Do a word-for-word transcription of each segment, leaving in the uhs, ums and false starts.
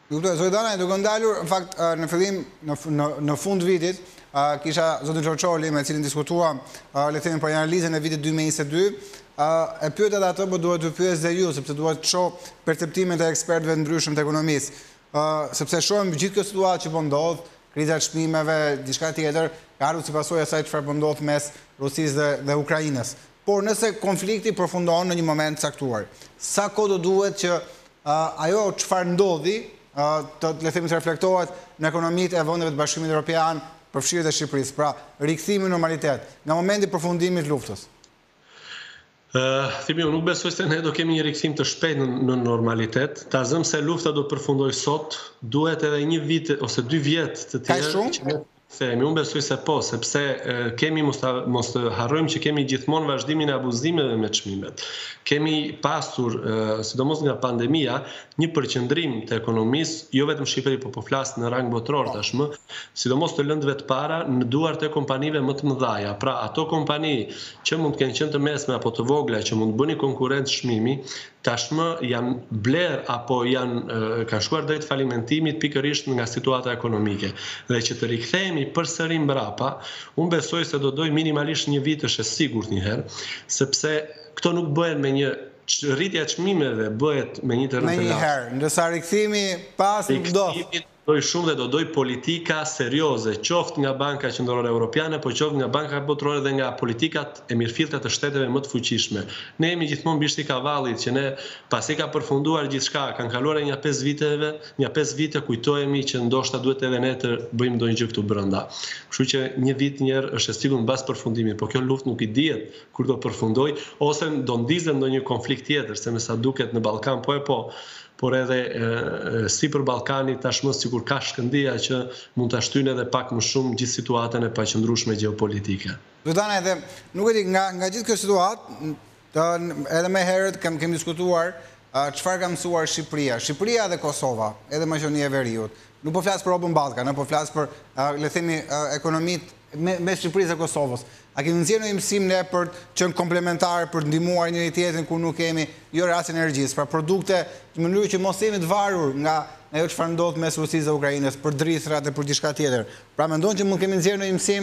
Kuptoj, Zojdana, duke ndalur, në fakt, në fillim, në fund vitit, kisha zotin Qorqoli me cilin diskutuam, le themi për analizën e vitit dy mijë e njëzet e dy, e pyet edhe atë, por duhet të pyes dhe ju, sepse duhet të shoh perceptimin e ekspertëve të ndryshëm të ekonomisë. Sepse shohim gjithë kjo situatë që po ndodh, kriza e çmimeve, diçka tjetër, ka ardhur si pasojë asaj çfarë po ndodh mes Rusisë dhe, dhe Ukrainës. Por nëse konflikti përfundon në një moment caktuar, sa kohë do duhet që ajo çfarë ndodhi të le themi të reflektohet në ekonomitë e vendeve të Bashkimit Evropian, përfshirë dhe Shqipërisë, pra rikthimi në normalitet, nga momenti i përfundimit të luftës? Thimi, unë nuk besoj se ne do kemi një rikthim të shpejt në normalitet. Ta zëm se lufta do të përfundoj sot, duhet edhe një vit ose dy vjet të tjerë. Themi, unë besoj se po, sepse kemi mos të harrojmë që kemi gjithmonë vazhdimin e abuzimeve me çmimet. Kemi pasur, sidomos nga pandemia, një përqendrim të ekonomisë, jo vetëm Shqipëri, po po flas në rang botror tashmë, sidomos të lëndëve të para në duart e kompanive më të mëdha. Pra, ato kompani që mund të kenë qenë të mesme apo të vogla, që mund të bëni konkurrencë çmimi, tashmë janë bler apo janë kanë shkuar drejt falimentimit pikërisht nga situata ekonomike. Dhe që të rikthehemi përsëri mbrapa, unë besoj se do doj minimalisht një vit, është e sigurt një herë, sepse këto nuk bëhen me një rritja e çmimeve, bëhet me një të rrëtëllat. Me një herë, ndërsa rikthimi pas nuk do. Doj shumë dhe do doj politika serioze, qoftë nga Banka Qendrore Evropiane, po qoftë nga Banka Botërore dhe nga politikat e mirëfillta të shteteve më të fuqishme. Ne jemi gjithmonë bishti i kavallit që ne pasi ka përfunduar gjithçka, kanë kaluar një pesë viteve, një pesë vite kujtohemi që ndoshta duhet edhe ne të bëjmë ndonjë gjë këtu brenda. Kështu që një vit një herë është e sigurt mbas përfundimit, po kjo luftë nuk i dihet kur do përfundoj ose do ndizet ndonjë konflikt tjetër, se me sa duket në Ballkan po e po. Por edhe si për Ballkanit tashmë sikur ka shkëndija që mund ta shtyjnë edhe pak më shumë gjithë situatën e paqëndrueshme gjeopolitike. Zotana, edhe nuk e di nga nga gjithë kjo situatë, edhe më herët kem kemi diskutuar çfarë ka mësuar Shqipëria, Shqipëria dhe Kosova, edhe Maqedonia e Veriut. Nuk po flas për Open Ballkan, po flas për le themi ekonomitë mes Shqipërisë dhe Kosovës. A kemi nxjerrë një mësim ne për të qenë komplementar, për të ndihmuar njëri tjetrin kur nuk kemi jo rast energjisë, pra produkte në mënyrë që mos jemi të varur nga ajo çfarë ndodh mes Rusisë dhe Ukrainës për drithrat e për diçka tjetër. Pra mendon që mund kemi nxjerrë një mësim?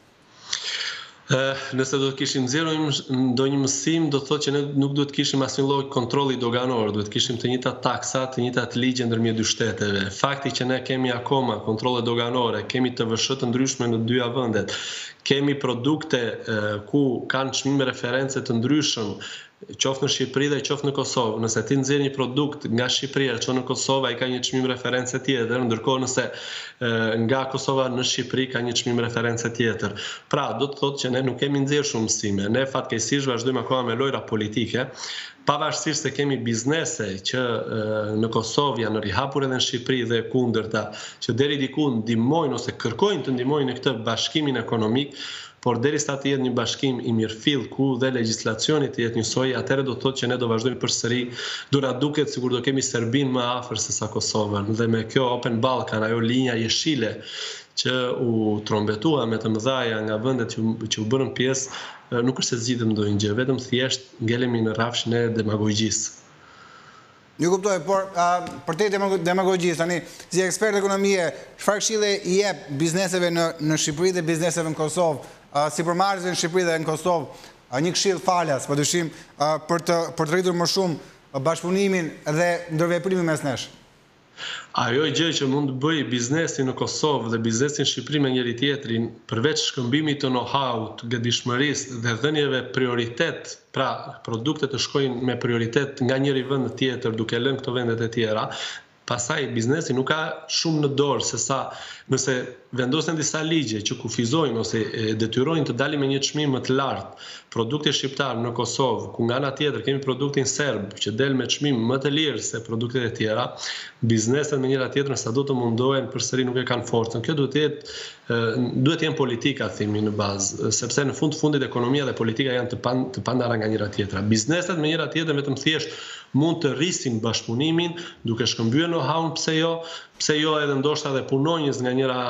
Nëse do të kishim nxjerrë ndonjë mësim, do të thotë që ne nuk duhet të kishim asnjë lloj kontrolli doganor, duhet të kishim të njëjtat taksa, të njëjtat ligje ndërmjet dy shteteve. Fakti që ne kemi akoma kontrolle doganore, kemi T V S H të ndryshme në dyja vendet, kemi produkte ku kanë çmime referencë të ndryshëm, qoftë në Shqipëri dhe qoftë në Kosovë. Nëse ti nxjerr një produkt nga Shqipëria që në Kosovë ai ka një çmim referencë tjetër, ndërkohë nëse nga Kosova në Shqipëri ka një çmim referencë tjetër. Pra, do të thotë që ne nuk kemi nxjerrë shumë mësime. Ne fatkeqësisht vazhdojmë akoma me lojra politike, pavarësisht se kemi biznese që në Kosovë janë rihapur edhe në Shqipëri dhe kundërta, që deri diku ndihmojnë ose kërkojnë të ndihmojnë në këtë bashkimin ekonomik, por derisa të jetë një bashkim i mirëfill ku dhe legjislacioni të jetë njësoj, atëherë do të thotë që ne do vazhdojmë përsëri, do na duket sikur do kemi Serbinë më afër se sa Kosovën. Dhe me kjo Open Ballkan, ajo linja jeshile që u trombetua me të mëdhaja nga vendet që, që u bërën pjesë, nuk është se zgjidhëm ndonjë gjë, vetëm thjesht ngelemi në rrafshin e demagogjisë. Ju kuptoj, por për te demagogjisë, tani, si ekspert ekonomie, çfarë këshille i jep bizneseve në, në Shqipëri dhe bizneseve në Kosovë, si përmarrësve në Shqipëri dhe në Kosovë, një këshill falas, padyshim, për të për të rritur më shumë bashkëpunimin dhe ndërveprimin mes nesh? Ajo gjë që mund të bëj biznesi në Kosovë dhe biznesi në Shqipëri me njëri tjetrin, përveç shkëmbimit të know-how-t, gatishmërisë dhe dhënieve prioritet, pra produktet të shkojnë me prioritet nga njëri vend në tjetër duke lënë këto vendet e tjera, pastaj biznesi nuk ka shumë në dorë se sa nëse vendosen disa ligje që kufizojnë ose detyrojnë të dalin me një çmim më të lartë produkte shqiptar në Kosovë, ku nga ana tjetër kemi produktin serb që del me çmim më të lirë se produktet e tjera, bizneset me njëra tjetrën sa do të mundohen përsëri nuk e kanë forcën. Kjo duhet të jetë duhet të jenë politika themi në bazë, sepse në fund të fundit ekonomia dhe politika janë të pan, të pandara nga njëra tjetra. Bizneset me njëra tjetrën vetëm thjesht mund të rrisin bashkëpunimin duke shkëmbyer know-how-n, pse jo, pse jo edhe ndoshta edhe punonjës nga njëra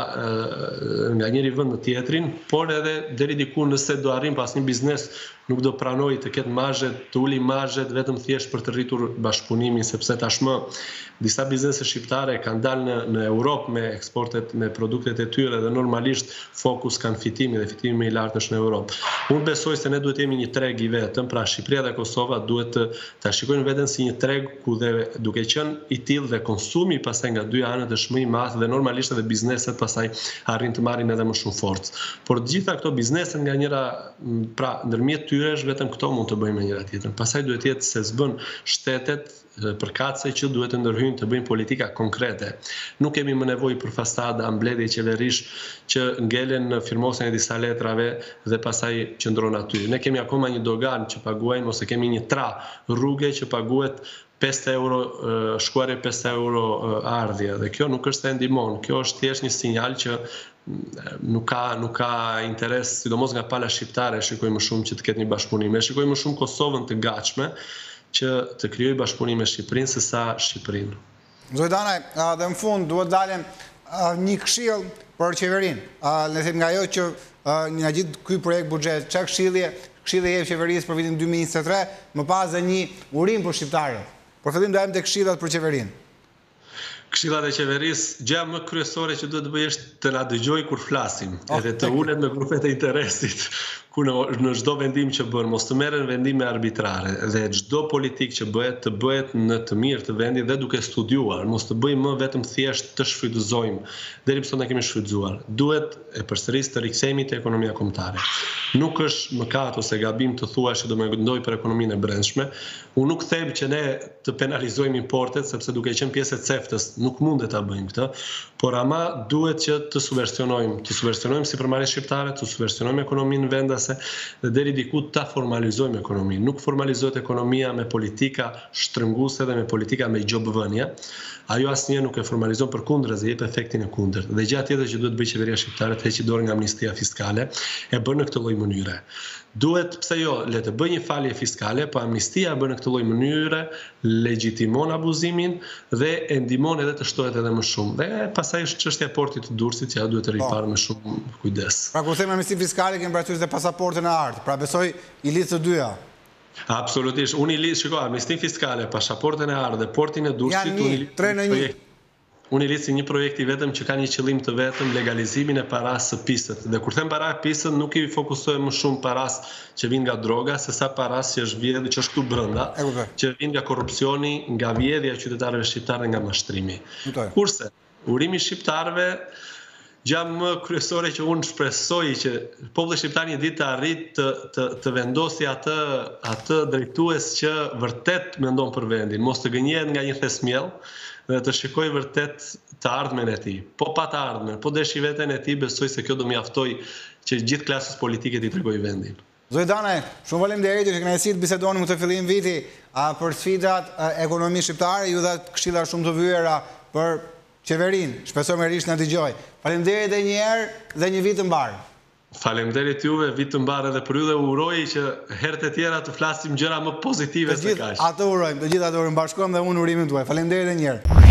nga njëri vend në tjetrin, por edhe deri diku nëse do arrim pas një biznes nuk do pranoj të ketë margje, të uli margjet vetëm thjesht për të rritur bashkëpunimin, sepse tashmë disa biznese shqiptare kanë dalë në, në Europë me eksportet, me produktet e tyre dhe normalisht fokus kanë fitimi dhe fitimi më i lartë është në Europë. Unë besoj se ne duhet jemi një treg i vetëm, pra Shqipëria dhe Kosova duhet të ta shikojnë veten si një treg ku dhe duke qenë i tillë dhe konsumi pastaj nga dy anët është më i madh dhe normalisht edhe bizneset pastaj arrin të marrin edhe më shumë forcë. Por të gjitha këto bizneset nga njëra, pra ndërmjet tyre është vetëm këto mund të bëjmë me njëra tjetrën. Pastaj duhet jetë se s'bën shtetet përkatëse që duhet të ndërhyjnë të bëjnë politika konkrete. Nuk kemi më nevojë për fasada, mbledhje qeverish që ngelen në firmosjen e disa letrave dhe pastaj qëndron aty. Ne kemi akoma një dogan që paguajnë ose kemi një tra rrugë që paguhet pesëdhjetë euro shkuarje, pesëdhjetë euro ardhje dhe kjo nuk është se ndihmon. Kjo është thjesht një sinjal që nuk ka nuk ka interes, sidomos nga pala shqiptare, shikoj më shumë që të ketë një bashkëpunim. Ne shikoj më shumë Kosovën të gatshme që të krijojë bashkëpunim me Shqipërinë se sa Shqipërinë. Zojdana, dhe në fund duhet dalem një këshill për qeverinë. Le të them nga ajo që nga gjithë ky projekt buxhet, çka këshillje, këshilli jep qeverisë për vitin dy mijë njëzet e tre, më pas dhe një urim për shqiptarët. Por fillim dajmë te këshillat për qeverinë. Këshillat e qeverisë, gjëja më kryesore që duhet të bëj është të na dëgjojë kur flasim, edhe të ulet me grupet e interesit, ku në, në çdo vendim që bën, mos të merren vendime arbitrare dhe çdo politik që bëhet të bëhet në të mirë të vendit dhe duke studiuar, mos të bëjmë më vetëm thjesht të shfrytëzojmë, deri pse ne kemi shfrytëzuar. Duhet e përsëris të rikthehemi te ekonomia kombëtare. Nuk është mëkat ose gabim të thuash që do më mendoj për ekonominë e brendshme. Unë nuk them që ne të penalizojmë importet, sepse duke qenë pjesë e ceftës nuk mundet ta bëjmë këtë, por ama duhet që të subvencionojmë, të subvencionojmë sipërmarrjes shqiptare, të subvencionojmë ekonominë vendase dhe deri diku ta formalizojmë ekonominë. Nuk formalizohet ekonomia me politika shtrënguese dhe me politika me gjobvënie. Ajo asnjëherë nuk e formalizon, përkundër, jep efektin e kundërt. Dhe gjëja tjetër që duhet bëjë qeveria shqiptare të heqë dorë nga amnistia fiskale, e bën në këtë lloj mënyre. Duhet, pse jo, le të bëj një falje fiskale, po amnistia e bën në këtë lloj mënyre, legjitimon abuzimin dhe e ndihmon edhe të shtohet edhe më shumë. Dhe pastaj është çështja e portit të Durrësit që ajo duhet të riparë me shumë kujdes. Pra kur them amnistia fiskale kemi parasysh dhe pasaportën e artë. Pra besoj i lidh të dyja. Absolutisht. Unë i lidh, shikoj, amnistin fiskale, pasaportën e artë dhe portin e Durrësit, unë i lidh tre në një. Unë i lidh si një projekt i vetëm që ka një qëllim të vetëm, legalizimin e parasë së pisët. Dhe kur them para pisën, nuk i fokusohem më shumë parasë që vijnë nga droga, sesa parasë që është vjedhë, që është këtu brenda, që vijnë nga korrupsioni, nga vjedhja e qytetarëve shqiptarë dhe nga mashtrimi. Kurse urimi shqiptarëve, gjë më kryesore që unë shpresoj që populli shqiptar një ditë të arrit të, të, të vendosi atë, atë drejtues që vërtet mendon për vendin, mos të gënjehet nga një thesmjell dhe të shikoj vërtet të ardhmen e tij. Po pa të ardhmen, po deshi veten e tij, besoj se kjo do mjaftoj që gjithë klasës politike t'i tregoj vendin. Zojdane, shumë faleminderit që kënaqësi të bisedonim këtë fillim viti për sfidat ekonomisë shqiptare, ju dha këshilla shumë të vyera për qeverinë. Shpresoj më rish na dëgjoj. Faleminderit edhe një herë dhe një vit të mbar. Faleminderit juve, vit të mbar edhe për ju dhe uroj që herët e tjera të flasim gjëra më pozitive se kaq. Atë urojmë, të gjithë atë urojmë, bashkojmë dhe unë urimin tuaj. Faleminderit edhe një herë.